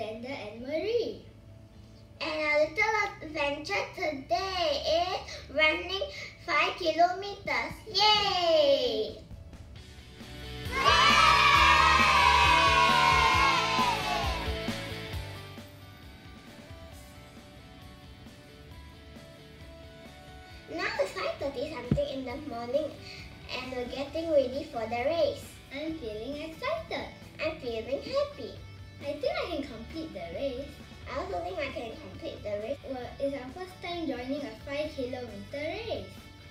Alexander and Marie. And our little adventure today is running 5 kilometers. Yay! Now it's 5:30 something in the morning and we're getting ready for the race. I'm feeling excited. I'm feeling happy. I think I can complete the race. I also think I can complete the race. Well, it's our first time joining a 5 kilometer race.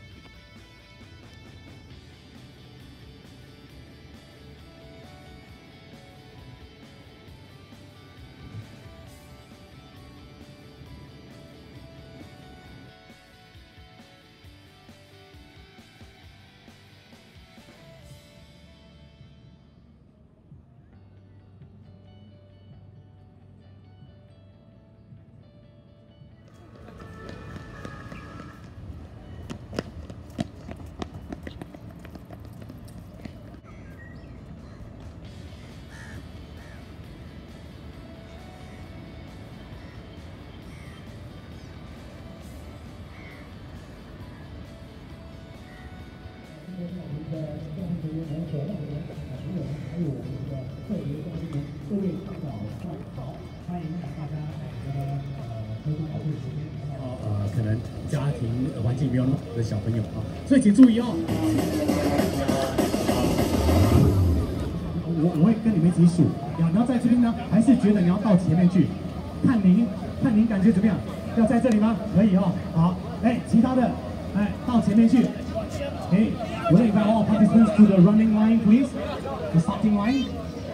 可能家庭环境没有那么好的小朋友啊，所以请注意哦。我会跟你们一起数，你要在这边呢，还是觉得你要到前面去？看您感觉怎么样？要在这里吗？可以哦。好，其他的，到前面去。Would I invite all participants to the running line, please? The starting line.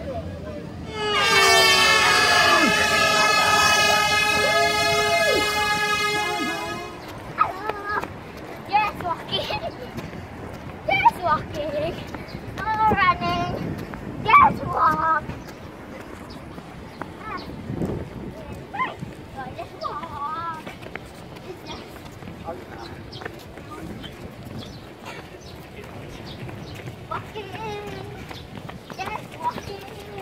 Yes, walking. Yes, walking. No running. Yes, walk. Right. Just walk. Walking. Yes, walking.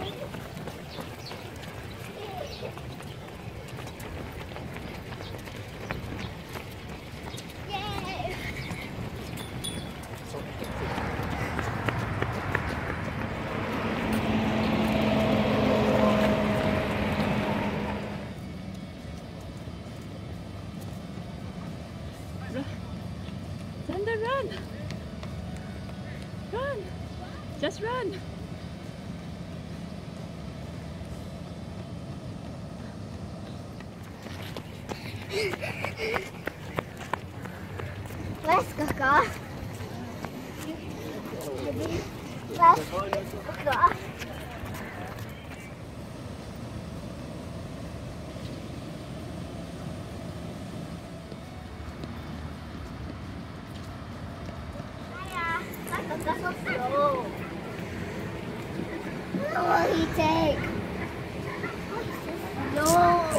Yay. Thunder, run! Run! Just run! Let's go. Let's go. That's so slow. What will he take? No.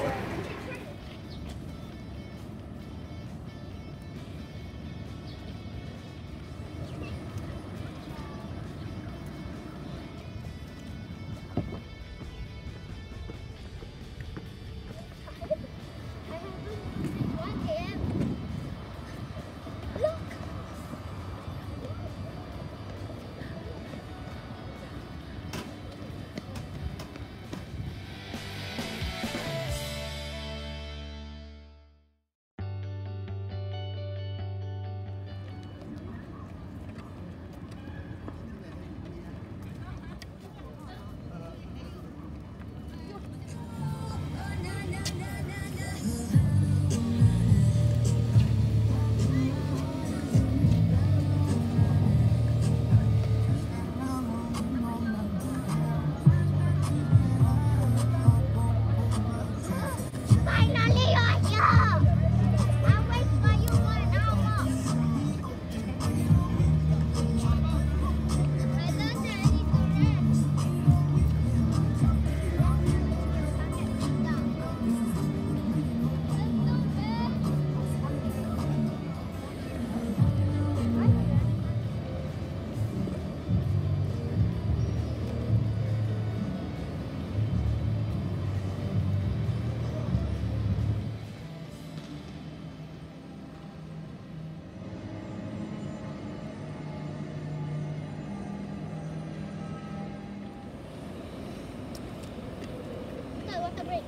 water break.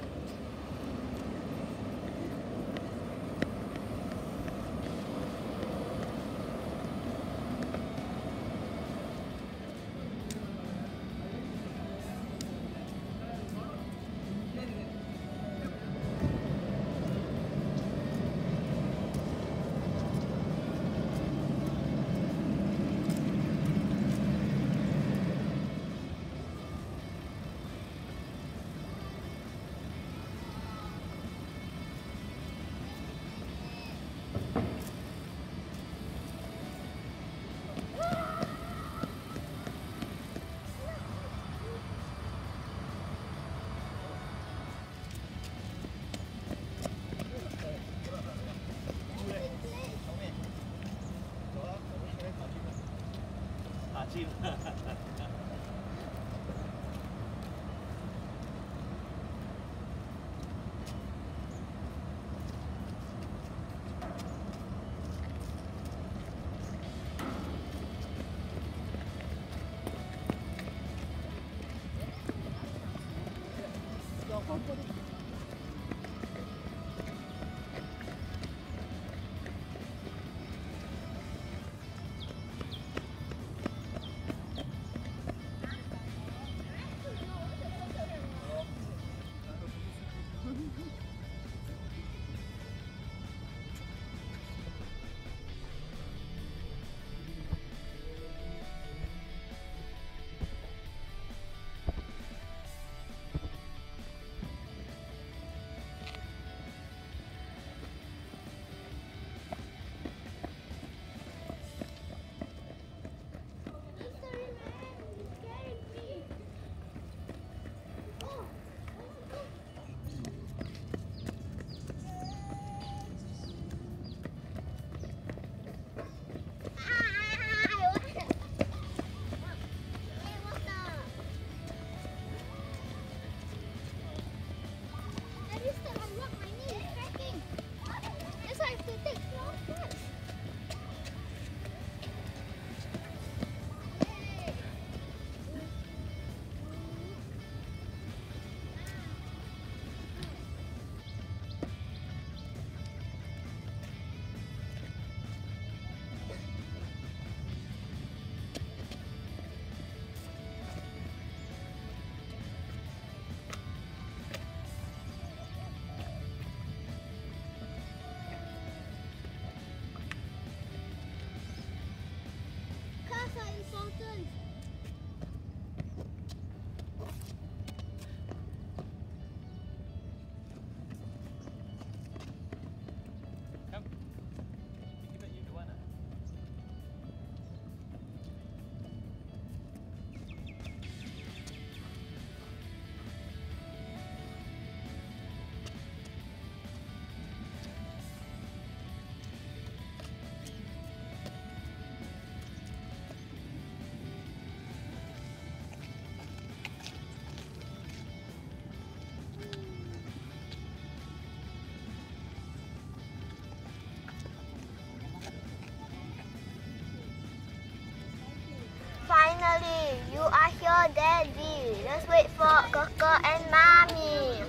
Finally, you are here, Daddy. Let's wait for Kaka and Mommy.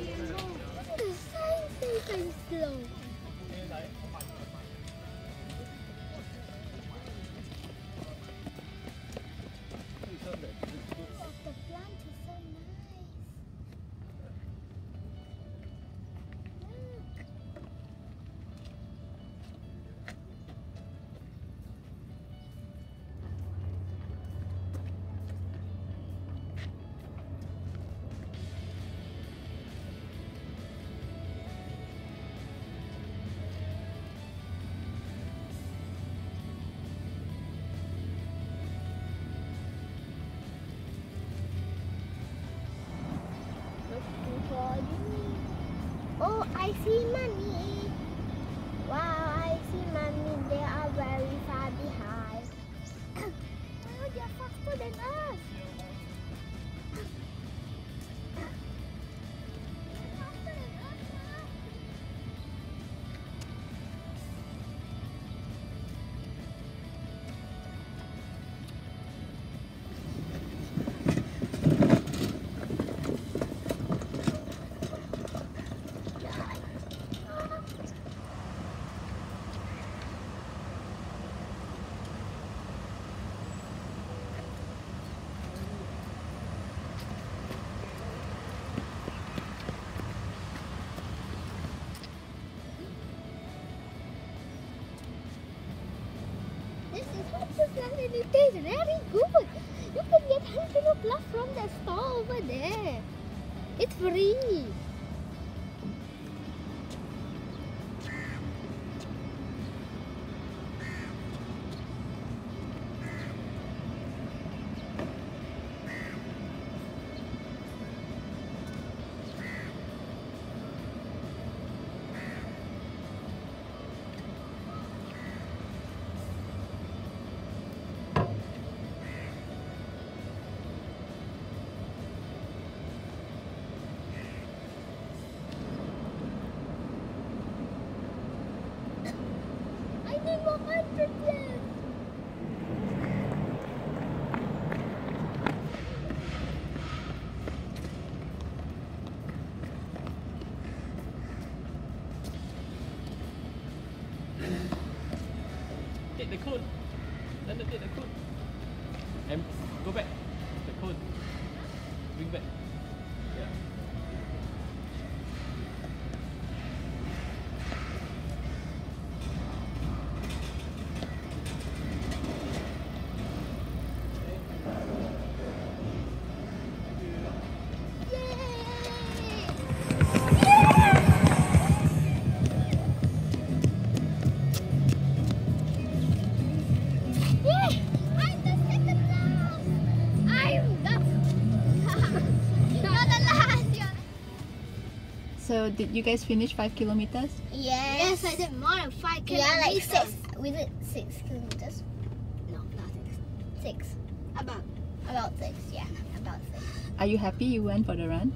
The sign says I'm slow. The plant is so nice. Oh, I see Mommy. Wow, I see Mommy. They are very far behind. Oh, they are faster than us. and it tastes very good. You can get 100 plus from the store over there. It's free. I need 100 left. Take the cone. Take the cone. And go back. The cone. Bring back. Yeah. So did you guys finish 5 kilometers? Yes. Yes, I did more than 5 kilometers. Yeah, like 6. We did 6 kilometers. No, not 6. About. About 6, yeah. About 6. Are you happy you went for the run?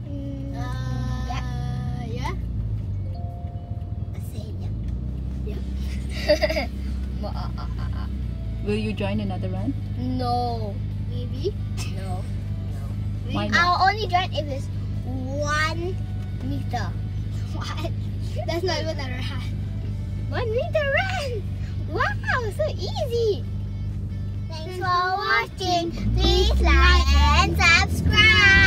Yeah. I say yeah. Yeah. Will you join another run? No. Maybe. No. Why not? I'll only join if it's 1 meter. What? That's not even a run. 1 meter run! Wow, so easy! Thanks for watching. Please like and subscribe.